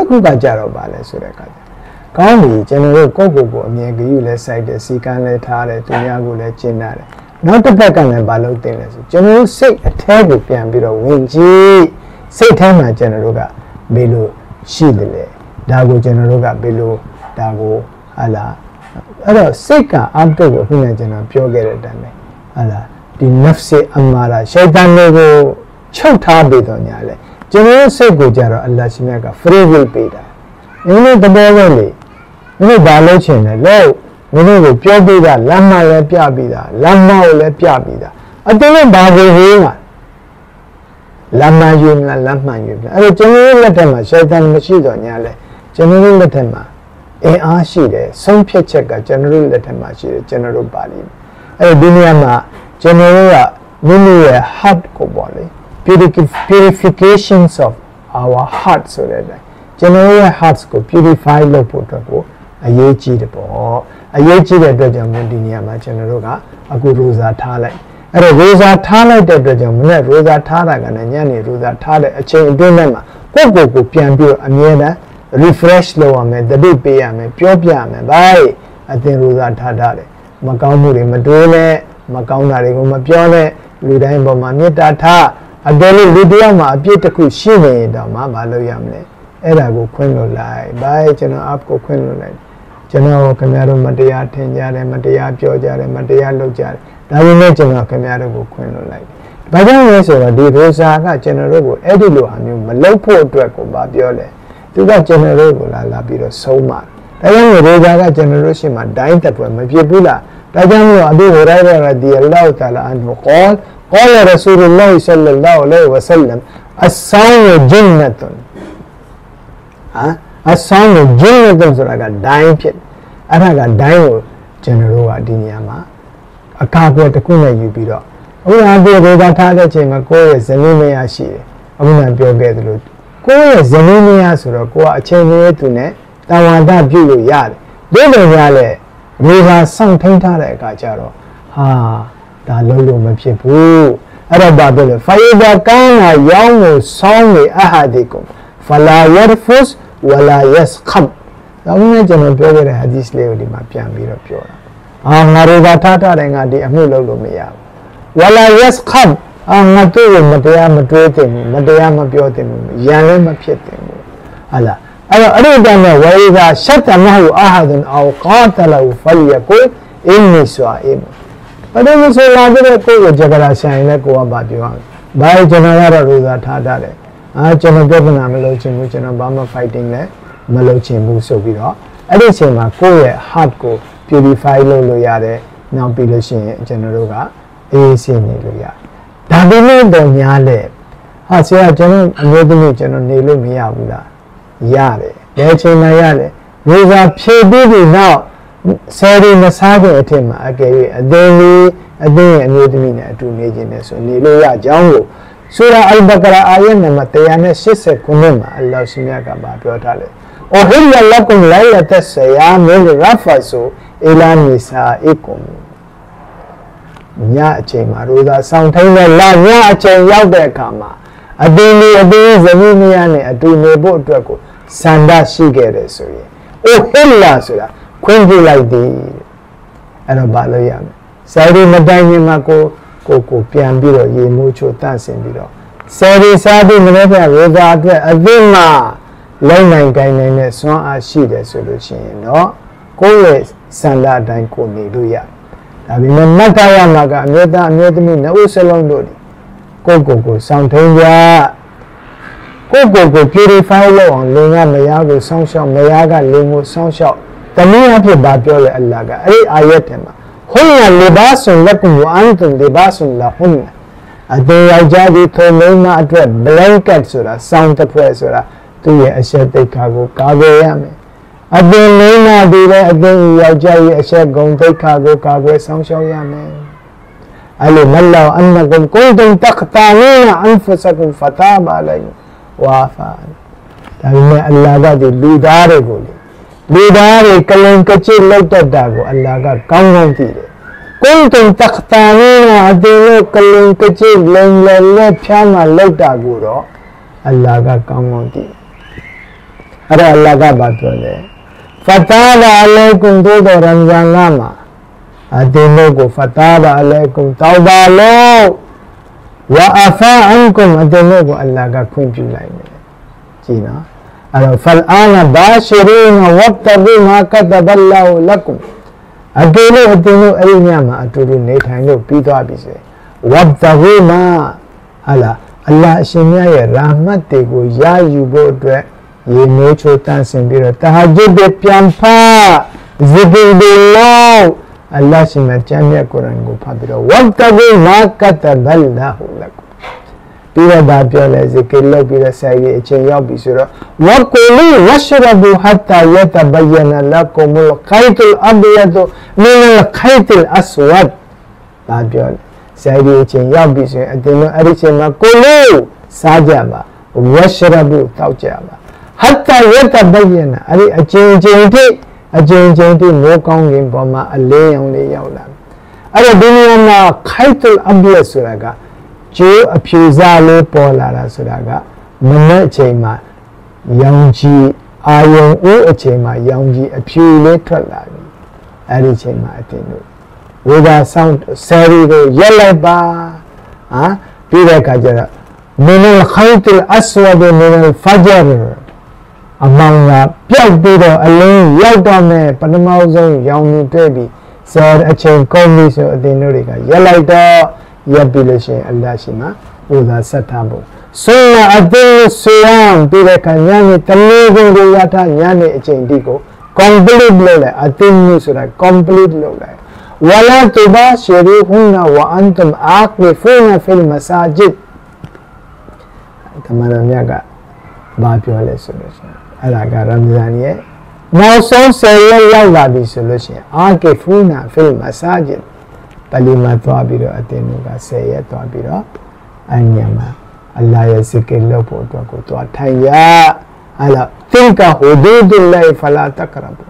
kuka jaro bale sureka kauni general koko amye giyu le site de sikan le thare dunya ko le chinareနောက်တစ်ပတ်ကလည်းမလုပ်တင်လဲဆိုကျွန်တော်တို့စိတ်အထဲကိုပြန်ပြီးတော့ဝင်ကြည့်စိတ်ထဲမှာကျွန်တော်တို့ကဘယ်လိုရှိတယ်လဲဒါကိုကျွန်တော်တို့ကဘယ်လိုဒါကိုဟာလာအဲ့တော့စိတ်ကအောက်တော့ကိုခုနကကျွန်တော်ပြောခဲ့တဲ့အတိုင်းပဲဟာလာဒီ nafs အမာရာရှိုက်တန်တွေကိုချုပ်ထားပြီးတော့ညာလဲကျွန်တော်တို့စိတ်ကိုကြတော့အလ္လာဟ်ရှင်မြတ်က free will ပေးတာမင်းတို့တဘောပဲလေမင်းတို့ဘာလုပ်ချင်လဲလို့မင်းတို့ကိုပြောပြတာလမ်းမလည်းပြပြတာလမ်းမကိုလည်းပြပြတာအတင်းနဲ့ဘာကိုဟေးမှာလမ်းမယူမလားလမ်းမှန်ယူမလားအဲ့တော့ကျွန်တော်တို့လက်ထက်မှာရှိုက်တန်မရှိတော့ညာလဲကျွန်တော်တို့လက်ထက်မှာအင်အားရှိတယ်ဆုံးဖြတ်ချက်ကကျွန်တော်တို့လက်ထက်မှာရှိတယ်ကျွန်တော်တို့ပါလိမ့်မယ်အဲ့ဒီနေရာမှာကျွန်တော်တို့ကမိမိရဲ့ heart ကိုပေါ့လေ purifications of our heart ဆိုတဲ့ကျွန်တော်ရဲ့ hearts ကို purify လုပ်ဖို့အတွက်ကိုအရေးကြီးတယ်ပေါ့အရေးကြီးတဲ့အတွက်ကြောင့်ဒီနေရာမှာကျွန်တော်တို့ကအခု rosa ထားလိုက်အဲ့တော့ rosa ထားလိုက်တဲ့အတွက်ကြောင့်မနေ့ rosa ထားတာကလည်းညနေ rosa ထားတဲ့အချိန်အတွင်းမှာကိုယ့်ကိုယ်ကိုပြန်ပြီးအမြဲတမ်း refresh လုပ်ရမယ်တတိပေးရမယ်ပြောပြရမယ်ဗါအသင် rosa ထားတယ်မကောင်းမှုတွေမတွေးနဲ့မကောင်းတာတွေကိုမပြောနဲ့လူတိုင်းပေါ်မှာမေတ္တာထားအကယ်လို့လူတယောက်မှာအပြစ်တစ်ခုရှိနေတော့မှမလုပ်ရမလဲအဲ့ဒါကိုခွင့်လွှတ်လိုက်ဗါကျွန်တော် app ကိုခွင့်လွှတ်လိုက်ကျွန်တော်ခင်ဗျားတို့မတရားထင်ကြတယ်မတရားပြောကြတယ်မတရားလုပ်ကြတယ်ဒါပေမဲ့ကျွန်တော်ခင်ဗျားတို့ကိုခွင့်လွှတ်လိုက်ဘာကြောင့်လဲဆိုတော့ဒီ rosa ကကျွန်တော်တို့ကိုအဲ့ဒီလိုအမျိုးမလုပ်ဖို့အတွက်ကိုဗာပြောတယ်သူကကျွန်တော်တို့ကိုလာပြီးတော့ဆုံးမတယ်ဒါကြောင့် rosa ကကျွန်တော်တို့ရှိမှဒိုင်းတက်ပွဲမဖြစ်ဘူးလားဒါကြောင့်မို့အဘိဟူရိုင်ရာရဒီအလ္လာဟ်တအာလာအန်ဟူقال رسول الله صلى الله عليه وسلم الصوم جنة الصوم جنة ဆိုတာကဒိုင်းဖြစ်အဲ့ဒါကဒိုင်းကိုကျွန်တော်တို့ကဒီနေရာမှာအကာအကွယ်တစ်ခုနဲ့ယူပြီးတော့အခုအပြေဒေတာထားတဲ့အချိန်မှာကိုယ့်ရဲ့ဇနီးမယားရှိတယ်အခုနပြောခဲ့သလိုကိုယ့်ရဲ့ဇနီးမယားဆိုတော့ကိုကအချိန်လေးသူနဲ့တာဝန်တာပြုလို့ရတယ်ဒီလိုများလဲရေသာစောင့်ထိန်ထားတဲ့အခါကျတော့ဟာဒါလုံးလုံးမဖြစ်ဘူးအဲ့တော့ဘာပြောလဲဖာယဒါကန်နာယောင်းကိုဆောင်းနေအဟာဒီကုမ်ဖလာယရဖုစ်ဝလာယက်ခမ်ဒါမှမဟုတ်ကျွန်တော်ပြောခဲ့တဲ့ hadith လေးကိုဒီမှာပြန်ပြီးတော့ပြောတာငါတို့ကထားတဲ့ငါဒီအမှုလုပ်လို့မရဘူးဝလာယက်ခမ်ငါတို့မတရားမတွေးတင်ဘူးမတရားမပြောတင်ဘူးရန်လည်းမဖြစ်တင်ဘူးဟာလားအဲ့တော့အဲ့ဒီတည်းနဲ့ဝေသာရှတ်တမဟူအာဟာဒန်အောကာတလဟူဖလယကုအင်းနီဆွာအင်အဲ့ဒါဆိုလာတဲ့ကိုယ်ကိုကြကြရာဆိုင်နဲ့ကိုကဘာပြောရမလဲဘာကျွန်တော်ကတော့ rosa ထားတယ်ကျွန်တော်ပြဿနာမလုပ်ချင်ဘူးကျွန်တော်ဘာမှ fighting လည်းမလုပ်ချင်ဘူးဆိုပြီးတော့အဲ့ဒီအချိန်မှာကိုယ့်ရဲ့ heart ကို purify လုပ်လို့ရတယ်နောက်ပြီးလို့ရှိရင်ကျွန်တော်တို့ကအေးဆေးနေလို့ရတယ်ဒါပေမဲ့တော့ညားလေဟာဆရာကျွန်တော်အမျိုးသမီးကျွန်တော်နေလို့မရဘူးလားရတယ်ဘယ်ချိန်မှရလဲ rosa ဖြည့်ပြီးပြီနောက်ဆယ်ရီမစားတဲ့အထက်မှာအကယ်၍အသေးလေးအသေးရဲ့အမျိုးသမီးနဲ့အတူနေခြင်းနဲ့ဆိုနေလို့ရကြောင်းကိုဆူရာအလ်ဘကရာအာယတ်နံပါတ်189မှာအလ္လာဟ်ရှင်မြတ်ကပြောထားတယ်။အိုဟီလလကုမ်လိုင်လတ်ဆယာမီရဖာဆူအီလာနီဆာအီကုမ်ညအချိန်မှာရိုသာဆောင်ထိုင်းတဲ့လညအချိန်ရောက်တဲ့အခါမှာအသေးလေးအသေးဇနီးမယားနဲ့အတူနေဖို့အတွက်ကိုစန္ဒရှိခဲ့တယ်ဆိုရင်အိုဟီလာဆိုတာခွင့်ပြုလိုက်သည်အဲ့တော့ဘာလို့ရမလဲဆယ်ရီမတိုင်ခင်မှာကိုပြန်ပြီးတော့ရေမိုးချိုတန့်စင်ပြီးတော့ဆယ်ရီစားပြီးမနေ့ကရိုသာအတွက်အသိမှလုံနိုင်ကိုင်းနိုင်တဲ့စွမ်းအားရှိတယ်ဆိုလို့ရှိရင်တော့ကိုယ့်ရဲ့စံလာတိုင်းကိုနေလို့ရဒါပေမဲ့မတ်တရမှာကအမျိုးသားအမျိုးသမီးနှစ်ဦးစလုံးတို့ကိုစောင့်ထိန်ကြကို purify လုပ်အောင်လင်ကမယားကိုစောင့်ရှောက်မယားကလင်ကိုစောင့်ရှောက်တနည်းအားဖြင့်ဘာပြောလဲအလ္လာဟ်ကအဲ့ဒီအာယတ်ထဲမှာဟွန်နာလီဘာဆွန်လကုမ်ဝအန်တုမ်လီဘာဆွန်လာဟွန်နာအတေယောက်ျားဒီထုံမိန်းမအတွက် blanket ဆိုတာစောင်းတစ်ဖွဲ့ဆိုတာသူ့ရဲ့အရှက်တိတ်ခါကိုကာကွယ်ရမယ်အတေမိန်းမဒီလည်းအတေယောက်ျားရဲ့အရှက်ဂုံတိတ်ခါကိုကာကွယ်ဆောင်ရှောက်ရမယ်အဲ့လိုမလောအန်နကုမ်ကွန်တုမ်တက်တာနီနာအန်ဖစကုမ်ဖတာဘာလိုက်ဝါဖာဒါပေမဲ့အလ္လာဟ်ကဒီလူသားတွေကိုလူသားတွေကလင်ကချစ်လောက်တတ်တာကိုအလ္လာဟ်ကကောင်းကောင်းသိတယ်ကွန်တုမ်တက်တာနီနာအတေလို့ကလင်ကချစ်လိမ်လက်ဖြားမှလောက်တာကိုတော့အလ္လာဟ်ကကောင်းကောင်းသိတယ် ara Allah ka ba pyo le fataba alaikum do Ramzan la ma adino ko fataba alaikum tawba lo wa afa ankum adino ko Allah ka ခွင့်ပြုလိုက်တယ်ကြည်နော်အဲ့တော့ fal ana bashirin wabtagu ma kataballahu lakum အတူလို့အတူလို့အဲ့ဒီညမှာအတူတူနေထိုင်လို့ပြီးသွားပြီစေဝတ်တဂူမာဟာလာအလ္လာဟ်အရှင်မြတ်ရဲ့ရာမတ်တွေကိုရယူဖို့အတွက်ရေနှိုးချိုးတန်းဆင်ပြီးတော့တဟာဂျ်တွေပြန်ဖတ်ဇီကီတွေလို့အလ္လာဟ်ရှင်မြတ်ကျမ်းမြတ်ကုရ်အာန်ကိုဖတ်ပြီးတော့ဝတ်တဂူမာကတဘလ္လာဟူလကုပြီးတော့ဒါပြောလဲဇီကီလုပ်ပြီးတော့ဆိုင်ရဲ့အချိန်ရောက်ပြီဆိုတော့ဝကူလီဝရှရဘူဟတ်တာယတဘယနလကုမလခိုက်တလ်အဘယဒ်မင်လခိုက်တလ်အစဝတ်ဒါပြောလဲဆိုင်ရဲ့အချိန်ရောက်ပြီဆိုရင်အတင်းလို့အဲ့ဒီအချိန်မှာကိုလို့စားကြပါဝရှရဘူတောက်ကြပါဟတ်တာယတဘယနအဲ့ဒီအချိန်ချင်းထိမိုးကောင်းကင်ပေါ်မှာအလေးရောင်လေးရောက်လာအဲ့တော့ဒီနေရာမှာခိုက်တလ်အဘယဒ်ဆိုတာကကျိုးအဖြူစားလေးပေါ်လာတာဆိုတာကမနေ့အချိန်မှာရောင်ကြီးအာယုံဦးအချိန်မှာရောင်ကြီးအဖြူလေးထွက်လာပြီအဲ့ဒီအချိန်မှာအတင်းလို့ဝေဒာဆောင်ဆယ်ရီကိုရက်လိုက်ပါပြီးတဲ့အခါကျတော့မင်လ်ခိုက်တလ်အစဝဒ်မင်လ်ဖဂျရအမောင်ကပျောက်ပြီးတော့အလင်းရောက်တော့မယ်ပထမဆုံးရောင်ကြီးတွေ့ပြီးဆယ်အချိန်ကုန်ပြီဆိုအတင်းတို့တွေကရက်လိုက်တော့ရပ်ပြီးလို့ရှိရင်အလ္လာဟ်ရှိမှာဥသာဆက်ထားဖို့ဆွမ်းနာအသေးဆွမ်းပြီးတဲ့ခါညနေတလေးကုန်ကိုရထားညနေအချိန်ဒီကို complete လုပ်လိုက်အသေးမျိုးဆိုတာ complete လုပ်လိုက်ဝလာတူဘာရှရီဟွနာဝအန်တုမ်အာကီဖူနာဖီလ်မဆာဂျစ်ကမရမြတ်ကဘာပြောလဲဆိုလို့ရှိရင်အဲ့ဒါကရမ်ဇန်ရဲ့နောက်ဆုံး10ရက်ရောက်လာပြီဆိုလို့ရှိရင်အာကီဖူနာဖီလ်မဆာဂျစ်ပလီမာသွားပြီးတော့အတင်းတို့က10ရက်သွားပြီးတော့အညမှာအလ္လာဟ်ရဲ့ဇီကီလုပ်ဖို့အတွက်ကိုသွားထိုင်ရဟလာတင်ကဟူဒူဒူလိုင်ဖလာတကရဘူ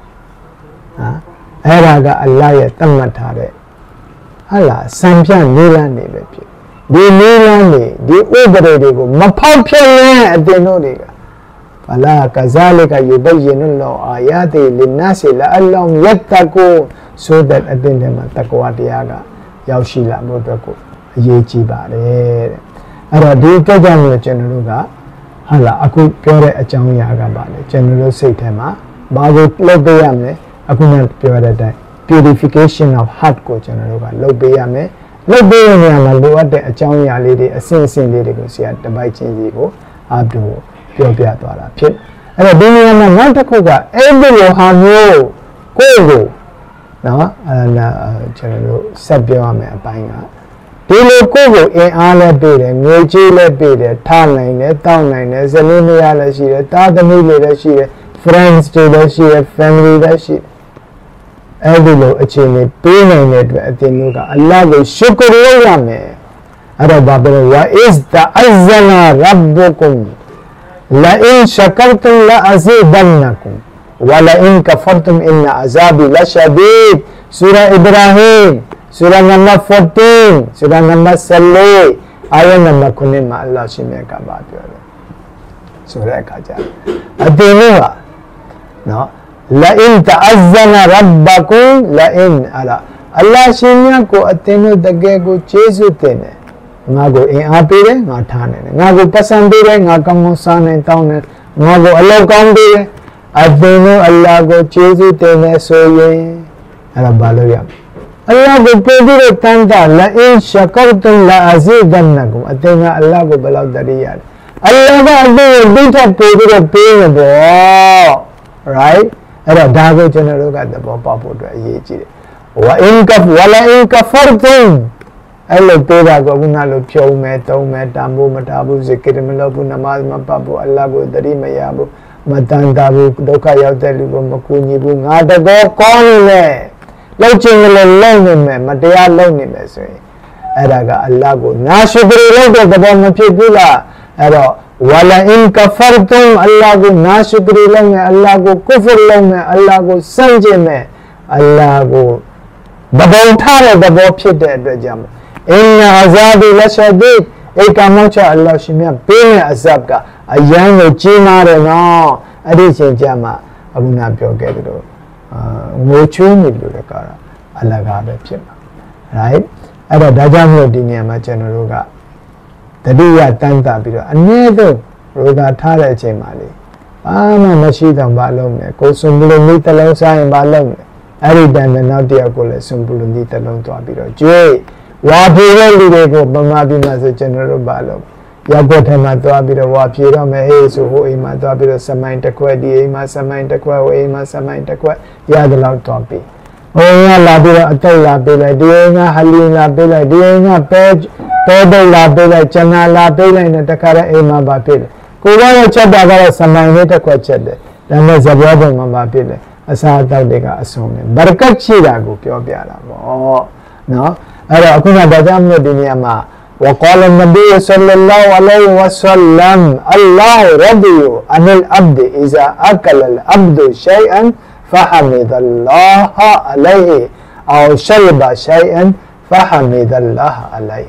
အဲ့ဒါကအလ္လာဟ်ရဲ့တတ်မှတ်ထားတဲ့ဟလာစံပြနေလန်းနေပဲဖြစ်ဒီနေလန်းနေဒီဥပဒေတွေကိုမဖောက်ဖျက်ရင်အတင်းတို့တွေကဖလာကဇာလီကယူဘယနလောအာယာတီလင်နာစီလာအလ္လာဟ်ယတ်တကူso that အတင်းထဲမှာတက္ကဝတရားကရောက်ရှိလာဖို့အတွက်ကိုအရေးကြီးပါတယ်တဲ့အဲ့တော့ဒီအတွက်ကြောင့်လည်းကျွန်တော်တို့ကဟာလာအခုပြောတဲ့အကြောင်းအရာကပါလေကျွန်တော်တို့စိတ်ထဲမှာဘာကိုလုပ်ပေးရမလဲအခုနပြောတဲ့အတိုင်း purification of heart ကိုကျွန်တော်တို့ကလုပ်ပေးရမယ်လုပ်ပေးရတဲ့နေရာမှာလိုအပ်တဲ့အကြောင်းအရာလေးတွေအဆင့်အဆင့်လေးတွေကိုဆရာတပိုက်ချင်းစီကိုအားတူပြောပြသွားတာဖြစ်အဲ့တော့ဒီနေရာမှာနောက်တစ်ခုကအဲ့ဒီလိုဟာမျိုးကိုယ်ကိုနော်ကျွန်တော်တို့ဆက်ပြောရမယ်အပိုင်းကဒီလိုကိုယ့်ကိုအင်အားလည်းပေးတယ်ငွေကြေးလည်းပေးတယ်ထားနိုင်တယ်တောင်းနိုင်တယ်ဇနီးမယားလည်းရှိတယ်တာသမီးတွေလည်းရှိတယ် friends တွေလည်းရှိတယ် family လည်းရှိတယ်အဲ့ဒီလိုအခြေအနေပေးနိုင်တဲ့အတွက်အတင်းတို့ကအလ္လာဟ်ကိုရှုကရလုပ်ရမယ်အဲ့တော့ဘာပြောလဲ wa is ta'azzana rabbukum la in shakartum la azidannakum wala in kafartum inna azabi lashadid surah Ibrahim surah number 14 surah number 14 ayat number 9မှာအလ္လာဟ်ရှင်မြတ်ကပါပြောတယ်ဆိုတဲ့အခါကျအတင်းကနော် la in ta'azzana rabbakum la in ala အလ္လာဟ်ရှင်မြတ်ကိုအတင်းတို့တကယ်ကိုကျေးဇူးတင်တယ်ငါကိုအင်အားပေးတယ်ငါထားနိုင်တယ်ငါကိုပတ်စံပေးတယ်ငါကောင်းကောင်းစားနိုင်တောင်းတယ်ငါကိုအလောက်ကောင်းပေးတယ်အတင်းတို့အလ္လာဟ်ကိုကျေးဇူးတင်တယ်ဆိုရင်အဲ့ဒါဘာလို့ရမလဲအလ္လာဟ်ကိုပေးပြီးတော့တန်တာလာအင်ရှာကာတုမ်လာအဇီဒန်နကုမ်အတင်းကအလ္လာဟ်ကိုဘယ်လောက်တရိရတယ်အလ္လာဟ်ကအတင်းကိုပေးချက်ပေးပြီးတော့ပေးနေပေါ့ right အဲ့တော့ဒါကိုကျွန်တော်တို့ကသဘောပေါက်ဖို့အတွက်အရေးကြီးတယ်ဝအင်ကဖဝလာအင်ကဖာတုမ်အဲ့လိုပေးတာကိုခုနလိုဖြုံးမယ်တုံးမယ်တန်ဖို့မတားဘူးဇီကရ်မလုပ်ဘူးနမတ်မပတ်ဘူးအလ္လာဟ်ကိုတရိမရဘူးမတန်တာဘူးဒုက္ခရောက်တဲ့လူကိုမကူညီဘူးငါတကောကောင်းနေလေလောက်ချင်လည်းလုံနေမယ်မတရားလုံနေမယ်ဆိုရင်အဲ့ဒါကအလ္လာဟ်ကိုနာရှုကရလုပ်တဲ့သဘောမဖြစ်ဘူးလားအဲ့တော့ဝလာအင်ကဖာတုမ်အလ္လာဟ်ကိုနာရှုကရလုပ်မယ်အလ္လာဟ်ကိုကုဖ်လုပ်မယ်အလ္လာဟ်ကိုစန့်ကျင်မယ်အလ္လာဟ်ကိုသဘောထားတဲ့သဘောဖြစ်တဲ့အတွက်ကြောင့်အင်နာအဇာဘီလရှဒီဧကမောချအလ္လာဟ်ရှင်မြတ်ပေးတဲ့အဇပ်ကအယံကိုကြီးမားတယ်နော် addition jama aguna pyoge do ngochu ni lo le kara alaga be phit ma rightအဲ့တော့ဒါကြောင့်မလို့ဒီနေရာမှာကျွန်တော်တို့ကတတိယတန်းတာပြီးတော့အနည်းဆုံးရိုးသားထားတဲ့အချိန်မှာလေဘာမှမရှိတော့ဘာလုပ်မလဲကိုယ်စွန်ပလူနီးတစ်လုံးစားရင်ဘာလုပ်မလဲအဲ့ဒီတန်းနဲ့နောက်တစ်ယောက်ကိုလည်းစွန်ပလူနီးတစ်လုံးသွားပြီးတော့ကျွေးဝါပြေတဲ့လူတွေကိုပမာပြီးမှဆိုကျွန်တော်တို့ဘာလုပ်ရောက်တဲ့ထဲမှာသွားပြီးတော့ဝါပြေတော့မယ်ဟေးဆိုဟိုအိမ်မှာသွားပြီးတော့စမိုင်းတစ်ခွက်ဒီအိမ်မှာစမိုင်းတစ်ခွက်ဟိုအိမ်မှာစမိုင်းတစ်ခွက်ရတယ်လို့သွားပြီးဟိုကလာပြီးတော့အတုတ်လာပေးလိုက်ဒီအိမ်ကဟလီလာပေးလိုက်ဒီအိမ်ကပဲဒုတ်လာပေးလိုက်ကျန်နာလာပေးလိုက်နဲ့တခါတည်းအိမ်မှာပါပေးတယ်ကိုကတော့ချက်တာကတော့စမိုင်းလေးတစ်ခွက်ချက်တယ်ဒါနဲ့ဇဘောပုံမှာပါပေးတယ်အစားအသောက်တွေကအဆုံးတယ်ဘရကတ်ရှိတာကိုပြောပြတာပေါ့နော်အဲ့တော့အခုကဒါကြောင့်မလို့ဒီနေရာမှာوقال النبي صلى الله عليه وسلم الله رضي عن العبد إذا أكل العبد شيئا فحمد الله عليه أو شرب شيئا فحمد الله عليه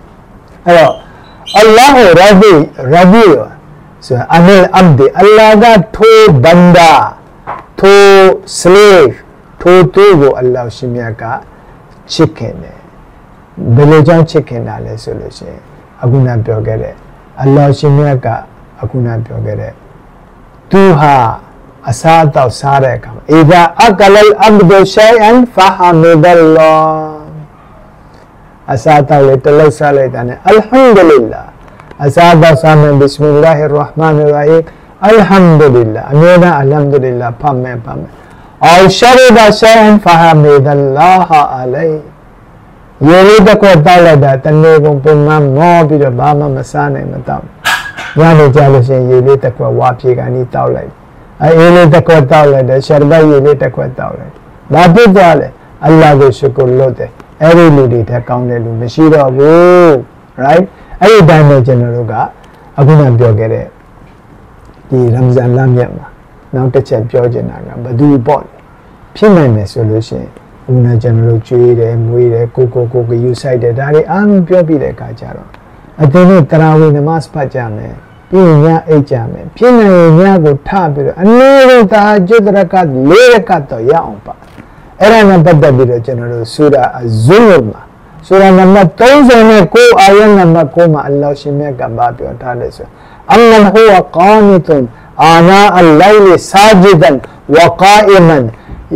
الله رضي عن العبد الله got two banda two slave two Allah shimyaka chickenဘယ်လိုကြောင့်ချစ်ခင်တာလဲဆိုလို့ရှိရင်အခုနပြောခဲ့တဲ့အလ္လာဟ်ရှင်မြတ်ကအခုနပြောခဲ့တဲ့သူဟာအစာအသောက်စားတဲ့အခါမှာအဒါအကလလ်အဘဒူရှိအန်ဖဟမဒလ္လာအစာအသောက်လေးတစ်လုံးစားလိုက်တာနဲ့အလ်ဟမ်ဒူလ illah အစာအသောက်စားမယ်ဘစ္စမီလာဟီရ်ရာဟ်မာနီရ်ရာဟီမ်အလ်ဟမ်ဒူလ illah အမြဲတမ်းအလ်ဟမ်ဒူလ illah ဖတ်မယ်အော်ရှရဘရှိအန်ဖဟမဒလ္လာဟ်အလိုင်ရေလေးတစ်ခွက်တောက်လိုက်တာတနေ့ကုန်ပုံမှန်မောပြီးတော့ဘာမှမစားနိုင်မတော့ညနေကြလို့ရှိရင်ရေလေးတစ်ခွက်ဝါပြေကနေတောက်လိုက်အေးလေးတစ်ခွက်တောက်လိုက်တယ်ရှရဘတ်ရေလေးတစ်ခွက်တောက်လိုက်ဘာဖြစ်သွားလဲအလ္လာဟ်ကိုရှုကုရလုပ်တယ်အဲ့ဒီလူတွေထက်ကောင်းတဲ့လူမရှိတော့ဘူး right အဲ့ဒီတိုင်းပဲကျွန်တော်တို့ကအခုမှပြောခဲ့တဲ့ဒီရမ်ဇန်လမြတ်မှာနောက်တစ်ချက်ပြောချင်တာကဘယ်သူပေါ့ဖြစ်နိုင်မယ်ဆိုလို့ရှိရင်ဦးနာကျွန်တော်တို့ကျွေးတယ်မွေးတယ်ကိုယူဆိုင်တယ်ဒါတွေအားလုံးပြောပြတဲ့အခါကျတော့အတင်းနဲ့တရာဝီနမတ်ဖတ်ကြမယ်ပြီးရင်ညအိတ်ကြမယ်ဖြစ်နိုင်ရင်ညကိုထပြီးတော့အနည်းဆုံးတာကျွတ်ရကတ်၄ရကတ်တော့ရအောင်ပါအဲ့ဒါနဲ့ပတ်သက်ပြီးတော့ကျွန်တော်တို့ဆူရာအဇူလ်မှာဆူရာနံပါတ်39အာယတ်နံပါတ်9မှာအလ္လာဟ်ရှင်မြတ်ကပြောထားတယ်ဆိုအမန်ဟူဝကာနီတွန်အာနာအလ္လိုင်လ်ဆာဂျီဒန်ဝကာအီမန်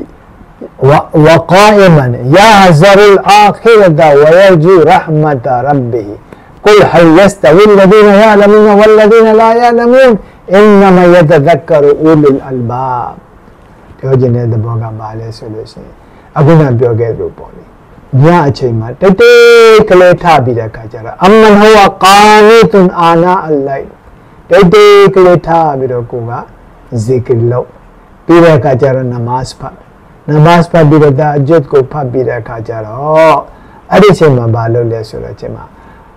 وقائما يحذر الآخرة ويرجو رحمة ربه قل هل يستوي الذين يعلمون والذين لا يعلمون إنما يتذكر أولو الألباب ပြောခြင်းတဲ့သဘောကဘာလဲဆိုလို့ရှိရင်အခုနပြောခဲ့လို့ပေါ့လေညအချိန်မှာတိတ်တိတ်ကလေးထပြီးတဲ့အခါကျတော့အမန်ဟောကာနီတွန်အာနာအလိုက်တိတ်တိတ်ကလေးထပြီးတော့ကိုကဇီကရ်လုပ်ပြီးတဲ့အခါကျတော့နမတ်ဖတ်နမတ်ဖတ်ပြီးတော့အဂျတ်ကိုဖတ်ပြီးတဲ့အခါကျတော့အဲ့ဒီအချိန်မှာဘာလုပ်လဲဆိုတော့ချိန်မှာ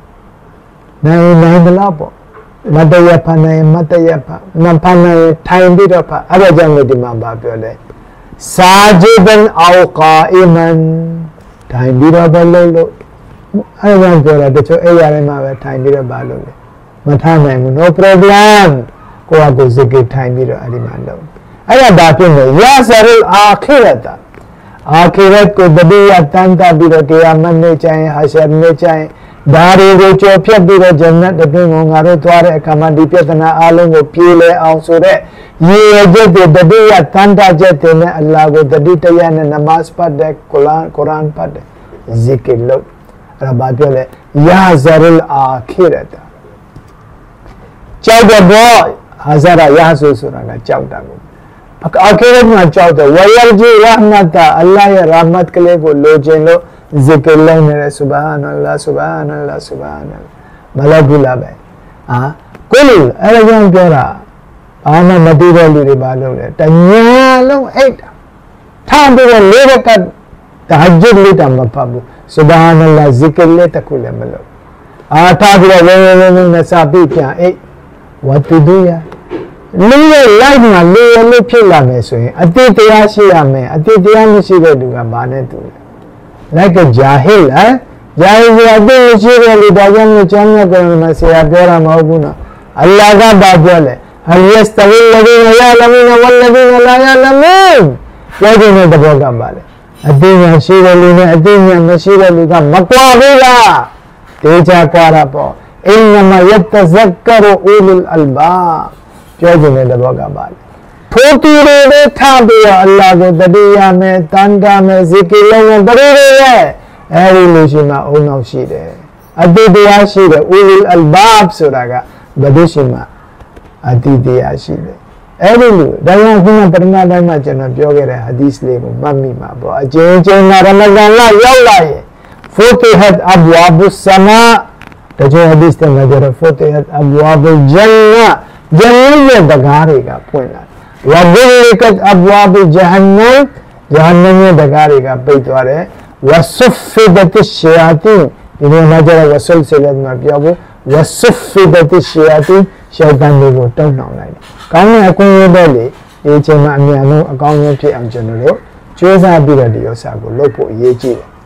နိုင်တယ်လို့ပေါ့မတရဖတ်နိုင်မတရဖတ်နဖတ်နိုင်ထိုင်ပြီးတော့ဖတ်အဲ့ဒါကြောင့်ဒီမှာဘာပြောလဲစာဂျီဒန်အောကာအီမန်ထိုင်ပြီးတော့ဘယ်လိုလုပ်အဲ့ဒါကြောင့်ပြောတာတချို့အဲ့ရထဲမှာပဲထိုင်ပြီးတော့ဘာလုပ်လဲမထားနိုင်ဘူး no problem ကိုယ့်အကိုစိတ်ကထိုင်ပြီးတော့အဲ့ဒီမှာလုပ်အဲ့ဒါဘာဖြစ်လဲယာဆရ်အာခိရတ်အာခိရတ်ကိုတတိယတန်တာပြီးတော့တရားမနေ့ကျရင်ဟာရှရ်နေ့ကျရင်ဒါတွေကိုကြော်ဖြတ်ပြီးတော့ဂျန်နတ်တပင်းကိုငါတို့သွားတဲ့အခါမှာဒီပြဿနာအလုံးကိုပြေလဲအောင်ဆိုတဲ့ရည်ရွယ်ချက်တွေတတိယတန်တာချက်တွေနဲ့အလ္လာဟ်ကိုတတိတရနဲ့နမတ်ဖတ်တဲ့ကုရ်အာန်ဖတ်တဲ့ဇီကရ်လုပ်အဲ့ဒါဘာပြောလဲယာဆရ်အာခိရတ်ကြောက်တဲ့ဘောဟာဇရာယာဆူဆိုတာကကြောက်တာကိုအာခိရတ်မှာကြောက်တယ်ဝယရဂျီရဟမတ်အလ္လာဟ်ရဲ့ရဟမတ်ကလေးကိုလိုချင်လို့ဇီကရ်လုပ်နေတယ်ဆုဘဟာနလ္လာဆုဘဟာနလ္လာဆုဘဟာနလ္လာမလောက်ဘူးလားပဲကုလအဲ့ဒါကြောင့်ပြောတာဘာမှမသိတဲ့လူတွေဘာလုပ်လဲတညာလုံးအိတ်ထားပြီးတော့လေးရကတ်တဟဂျ်လေးတမဖတ်ဘူးဆုဘဟာနလ္လာဇီကရ်လေးတခုလည်းမလုပ်ထားပြီးတော့ဝင်းနဲ့စာပြီးပြန်အိတ်ဝတ်တူဒူယာလူရဲ့ life မှာလေလို့ဖြစ်လာမယ်ဆိုရင်အတိတ်တရားရှိရမယ်အတိတ်တရားမရှိတဲ့သူကဘာနဲ့တူလဲ like a jahil ဂျာဟီလ်အတိတ်ရှိတဲ့လူဒါကြောင့်ကျမ်းမြတ်ကမှာဆရာပြောတာမဟုတ်ဘူးနော်အလ္လာဟ်ကဘာပြောလဲ هل يستوي الذين يعلمون والذين لا يعلمون يجينا دبوغا بالي الدنيا شيرا لنا الدنيا مشيرا لنا مقوابيلا تيجا قارا بو إنما يتذكر أولو الألباب يجينا دبوغا بالي فوتي ريدي تابيا الله کو تديا میں تاندا میں ذکر لوں بڑی رہے ایری لوشما اونو شیرے ادیدیا شیرے اول الالباب سوراگا بدوشما ادیدیا شیرے ایری لو دایا کنا پرما دائما جنا پیو گے رہے حدیث لے کو ممی ما بو اجین چین رمضان لا یولا ہے فتحت ابواب السماء تجو حدیث تے نظر فتحت ابواب الجنہ جنت دگارے کا پوینا وغلقت أبواب جهنم جهنم دغاري کا پیتوار ہے وصفدت الشياطين انہیں نظر وسلسلت میں پیابو وصفدت الشياطين شیطان کو ٹوناؤ نہیں کون ہے کوئی دلے یہ چما میانو اکاؤنٹ پہ ام جنرو چوزا بھی رہی ہو سا کو لوپو یہ چیز